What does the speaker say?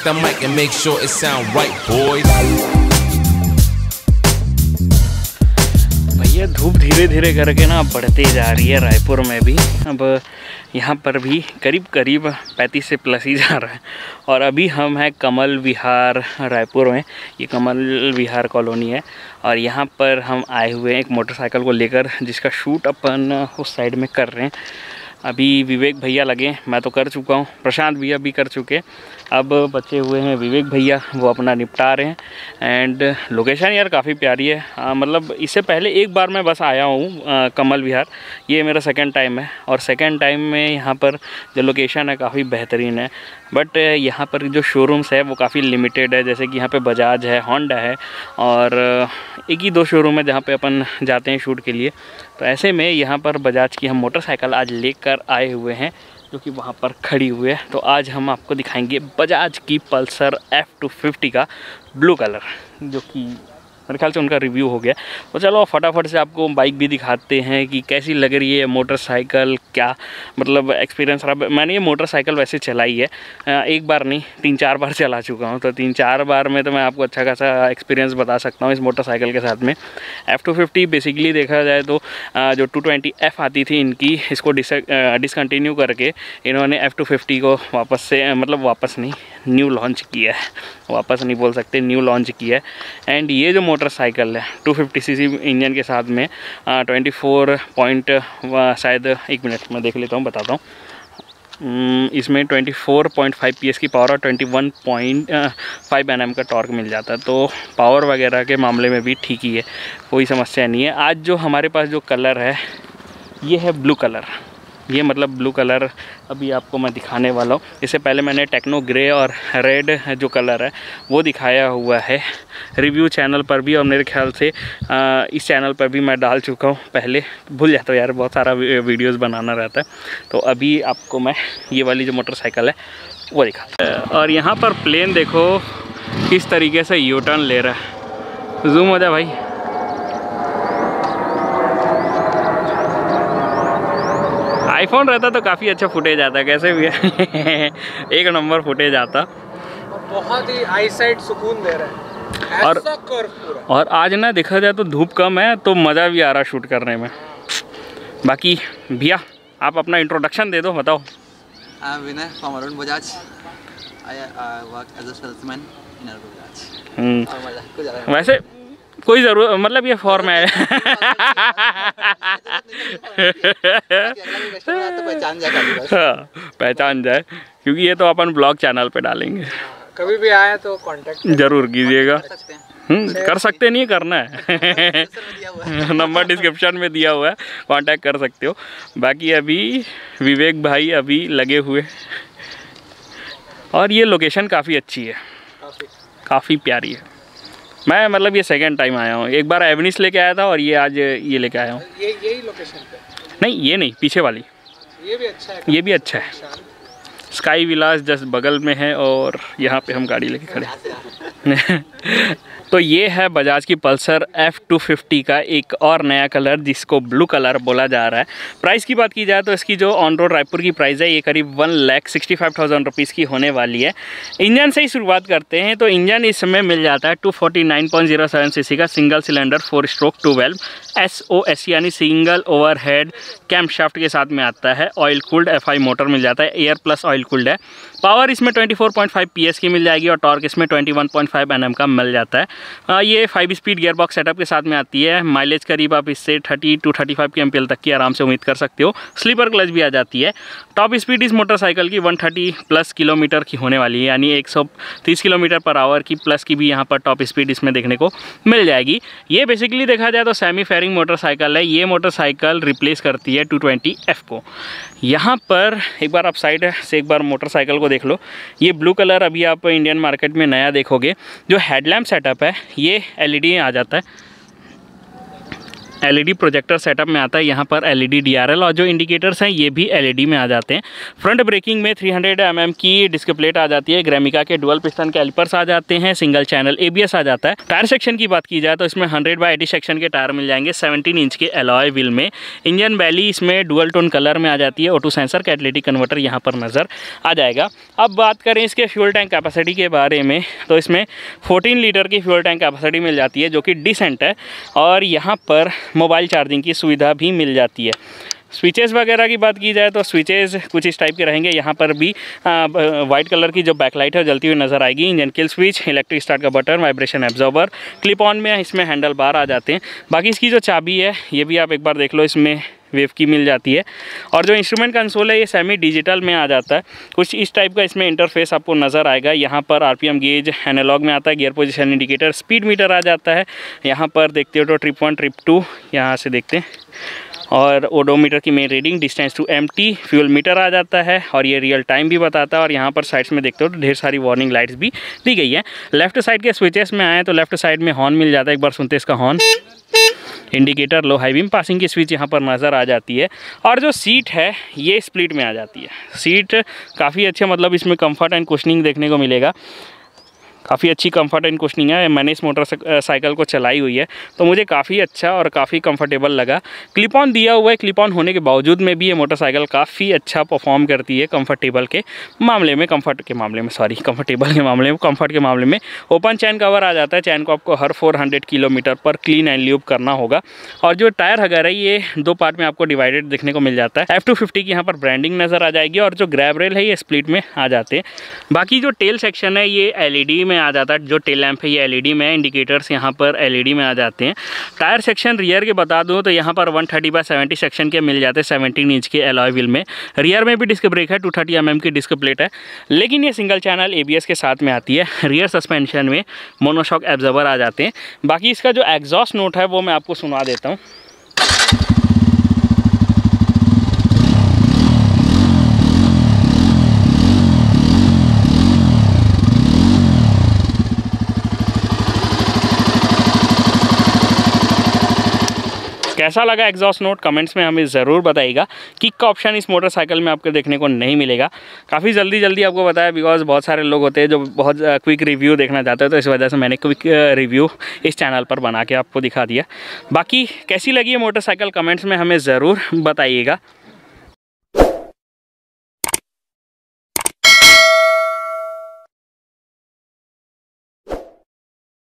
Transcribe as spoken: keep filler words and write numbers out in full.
check the mic and make sure it sound right, boys. भैया धूप धीरे धीरे करके ना बढ़ते जा रही है रायपुर में भी। अब यहाँ पर भी करीब करीब पैंतीस से प्लस ही जा रहा है। और अभी हम हैं कमल विहार रायपुर में। ये कमल विहार कॉलोनी है और यहाँ पर हम आए हुए हैं एक मोटरसाइकिल को लेकर, जिसका शूट अपन उस साइड में कर रहे हैं। अभी विवेक भैया लगे, मैं तो कर चुका हूँ, प्रशांत भैया भी कर चुके। अब बचे हुए हैं विवेक भैया, वो अपना निपटा रहे हैं। एंड लोकेशन यार काफ़ी प्यारी है। आ, मतलब इससे पहले एक बार मैं बस आया हूँ कमल विहार, ये मेरा सेकंड टाइम है। और सेकंड टाइम में यहाँ पर जो लोकेशन है काफ़ी बेहतरीन है। बट यहाँ पर जो शोरूम्स है वो काफ़ी लिमिटेड है। जैसे कि यहाँ पे बजाज है, होंडा है और एक ही दो शोरूम है जहाँ पे अपन जाते हैं शूट के लिए। तो ऐसे में यहाँ पर बजाज की हम मोटरसाइकिल आज लेकर आए हुए हैं, जो कि वहाँ पर खड़ी हुई है। तो आज हम आपको दिखाएंगे बजाज की पल्सर एफ टू फिफ्टी का ब्लू कलर, जो कि मेरे ख्याल से उनका रिव्यू हो गया। तो चलो फटाफट से आपको बाइक भी दिखाते हैं कि कैसी लग रही है मोटरसाइकिल, क्या मतलब एक्सपीरियंस रहा। मैंने ये मोटरसाइकिल वैसे चलाई है, एक बार नहीं तीन चार बार चला चुका हूँ। तो तीन चार बार में तो मैं आपको अच्छा खासा एक्सपीरियंस बता सकता हूँ इस मोटरसाइकिल के साथ में। एफ़ टू फिफ्टी बेसिकली देखा जाए तो जो टू ट्वेंटी एफ़ आती थी इनकी, इसको डिसकंटिन्यू करके इन्होंने एफ़ टू फिफ्टी को वापस से, मतलब वापस नहीं, न्यू लॉन्च किया है। वापस नहीं बोल सकते, न्यू लॉन्च किया है। एंड ये जो मोटरसाइकिल है two fifty C C engine के साथ में ट्वेंटी फोर पॉइंट शायद, एक मिनट मैं देख लेता हूँ बताता हूँ। इसमें twenty four point five P S की पावर और twenty one point five N M का टॉर्क मिल जाता है। तो पावर वगैरह के मामले में भी ठीक ही है, कोई समस्या नहीं है। आज जो हमारे पास जो कलर है ये है ब्लू कलर। ये मतलब ब्लू कलर अभी आपको मैं दिखाने वाला हूँ। इससे पहले मैंने टेक्नो ग्रे और रेड जो कलर है वो दिखाया हुआ है रिव्यू चैनल पर भी, और मेरे ख्याल से आ, इस चैनल पर भी मैं डाल चुका हूँ पहले। भूल जाता हूँ यार, बहुत सारा वीडियोस बनाना रहता है। तो अभी आपको मैं ये वाली जो मोटरसाइकिल है वो दिखाता हूँ। और यहाँ पर प्लेन देखो किस तरीके से यू टर्न ले रहा है। जूम हो जाए भाई। आईफोन रहता तो काफ़ी अच्छा फुटेज आता, कैसे भी है एक नंबर फुटेज आता। बहुत ही आई साइट सुकून दे रहा है। और ऐसा कर्व पूरा। और आज ना देखा जाए तो धूप कम है तो मज़ा भी आ रहा शूट करने में। बाकी भैया आप अपना इंट्रोडक्शन दे दो, बताओ। I am Vinay from Arun Bajaj. I work as a salesman in Arun Bajaj. वैसे कोई ज़रूरत, मतलब ये फॉर्म है पहचान जाए, हाँ, पहचान जाए, क्योंकि ये तो अपन ब्लॉग चैनल पे डालेंगे। कभी भी आए तो कांटेक्ट जरूर कीजिएगा। हम्म, कर सकते नहीं, करना है नंबर डिस्क्रिप्शन में दिया हुआ है, कांटेक्ट कर सकते हो। बाकी अभी विवेक भाई अभी लगे हुए, और ये लोकेशन काफ़ी अच्छी है, काफ़ी प्यारी है। मैं मतलब ये सेकंड टाइम आया हूँ, एक बार एवनिस लेके आया था और ये आज ये लेके आया हूँ। ये यही लोकेशन पे? नहीं ये नहीं, पीछे वाली। ये भी अच्छा है। ये भी अच्छा है। स्काई विलास जस्ट बगल में है और यहाँ पे हम गाड़ी लेके खड़े तो ये है बजाज की पल्सर एफ टू फिफ्टी का एक और नया कलर, जिसको ब्लू कलर बोला जा रहा है। प्राइस की बात की जाए तो इसकी जो ऑन रोड रायपुर की प्राइस है ये करीब one lakh sixty five thousand rupees की होने वाली है। इंजन से ही शुरुआत करते हैं। तो इंजन इस समय मिल जाता है two forty nine point zero seven C C का single cylinder four stroke two valve S O S यानी सिंगल ओवरहेड कैम्पशाफ्ट के साथ में आता है। Oil cooled F I motor मिल जाता है, एयर प्लस ऑयल कूल्ड है। पावर इसमें twenty four point five P S की मिल जाएगी और टॉर्क इसमें twenty one point five N M का मिल जाता है। आ, ये फाइव स्पीड गियरबॉक्स सेटअप के साथ में आती है। माइलेज करीब आप इससे thirty two thirty five K M P L तक की आराम से उम्मीद कर सकते हो। स्लीपर क्लच भी आ जाती है। टॉप स्पीड इस मोटरसाइकिल की वन थर्टी प्लस किलोमीटर की होने वाली है, यानी एक सौ तीस किलोमीटर पर आवर की प्लस की भी यहाँ पर टॉप स्पीड इसमें देखने को मिल जाएगी। ये बेसिकली देखा जाए तो सेमी फेयरिंग मोटरसाइकिल है। ये मोटरसाइकिल रिप्लेस करती है टू ट्वेंटी एफ को। यहाँ पर एक बार आप साइड से एक बार मोटरसाइकिल को देख लो। ये ब्लू कलर अभी आप इंडियन मार्केट में नया देखोगे। जो हेडलैम्प सेटअप है ये एलईडी आ जाता है। एलईडी प्रोजेक्टर सेटअप में आता है। यहाँ पर एलईडी डीआरएल और जो इंडिकेटर्स हैं ये भी एलईडी में आ जाते हैं। फ्रंट ब्रेकिंग में थ्री हंड्रेड एम एम की डिस्क प्लेट आ जाती है। ग्रेमिका के डुअल पिस्टन कैलिपर्स आ जाते हैं। सिंगल चैनल एबीएस आ जाता है। टायर सेक्शन की बात की जाए तो इसमें हंड्रेड बाई एटी सेक्शन के टायर मिल जाएंगे सेवनटीन इंच के एलॉय व्हील में। इंजन बैली इसमें डुअल टोन कलर में आ जाती है। ऑटो सेंसर कैटलिटिक कन्वर्टर यहाँ पर नज़र आ जाएगा। अब बात करें इसके फ्यूल टैंक कैपेसिटी के बारे में तो इसमें फोर्टीन लीटर की फ्यूल टैंक कैपेसिटी मिल जाती है जो कि डिसेंट है। और यहाँ पर मोबाइल चार्जिंग की सुविधा भी मिल जाती है। स्विचेस वगैरह की बात की जाए तो स्विचेस कुछ इस टाइप के रहेंगे। यहाँ पर भी वाइट कलर की जो बैकलाइट है जलती हुई नज़र आएगी। Engine kill switch, electric start का button, vibration absorber, clip on में इसमें हैंडल बार आ जाते हैं। बाकी इसकी जो चाबी है ये भी आप एक बार देख लो, इसमें वेव की मिल जाती है। और जो इंस्ट्रूमेंट कंसोल है ये सेमी डिजिटल में आ जाता है। कुछ इस टाइप का इसमें इंटरफेस आपको नज़र आएगा। यहाँ पर आरपीएम गेज एनालॉग में आता है। Gear position indicator, speed meter आ जाता है। यहाँ पर देखते हो तो ट्रिप वन ट्रिप टू यहाँ से देखते हैं। और ओडोमीटर की main reading, distance to empty, fuel meter आ जाता है और ये रियल टाइम भी बताता है। और यहाँ पर साइड्स में देखते हो तो ढेर सारी वार्निंग लाइट्स भी दी गई है। लेफ्ट साइड के स्विचेस में आए तो लेफ्ट साइड में हॉर्न मिल जाता है। एक बार सुनते हैं इसका horn. Indicator, low high beam passing की स्विच यहाँ पर नज़र आ जाती है। और जो सीट है ये स्प्लिट में आ जाती है। सीट काफ़ी अच्छा, मतलब इसमें कंफर्ट एंड कुशनिंग देखने को मिलेगा। काफ़ी अच्छी कंफर्ट एंड कुशनिंग है। मैंने इस मोटर साइकिल को चलाई हुई है तो मुझे काफ़ी अच्छा और काफ़ी कंफर्टेबल लगा। क्लिप ऑन दिया हुआ है। क्लिप ऑन होने के बावजूद में भी ये मोटरसाइकिल काफ़ी अच्छा परफॉर्म करती है कंफर्टेबल के मामले में कंफर्ट के मामले में सॉरी कंफर्टेबल के मामले में कंफर्ट के मामले में। ओपन चैन कवर आ जाता है। चैन को आपको हर फोर हंड्रेड किलोमीटर पर क्लीन एंड ल्यूब करना होगा। और जो टायर वगैरह है ये दो पार्ट में आपको डिवाइडेड देखने को मिल जाता है। एफ टू फिफ्टी की यहाँ पर ब्रांडिंग नज़र आ जाएगी। और जो ग्रैब रेल है ये स्प्लिट में आ जाते हैं। बाकी जो टेल सेक्शन है ये एलईडी में आ जाता है। जो टेल लैंप है ये एलईडी में है। इंडिकेटर्स यहाँ पर एलईडी में आ जाते हैं। टायर सेक्शन रियर के बता दूँ तो यहाँ पर one thirty by seventy section के मिल जाते हैं सेवनटीन इंच के एलॉय व्हील में। रियर में भी डिस्क ब्रेक है। टू थर्टी एम एम की डिस्क प्लेट है लेकिन ये सिंगल चैनल एबीएस के साथ में आती है। रियर सस्पेंशन में मोनोशॉक एब्जॉर्बर आ जाते हैं। बाकी इसका जो एग्जॉस्ट नोट है वो मैं आपको सुना देता हूँ। कैसा लगा एग्जॉस्ट नोट कमेंट्स में हमें ज़रूर बताइएगा। किक का ऑप्शन इस मोटरसाइकिल में आपको देखने को नहीं मिलेगा। काफ़ी जल्दी जल्दी आपको बताया बिकॉज बहुत सारे लोग होते हैं जो बहुत क्विक रिव्यू देखना चाहते हैं तो इस वजह से मैंने क्विक रिव्यू इस चैनल पर बना के आपको दिखा दिया। बाकी कैसी लगी है मोटरसाइकिल कमेंट्स में हमें ज़रूर बताइएगा।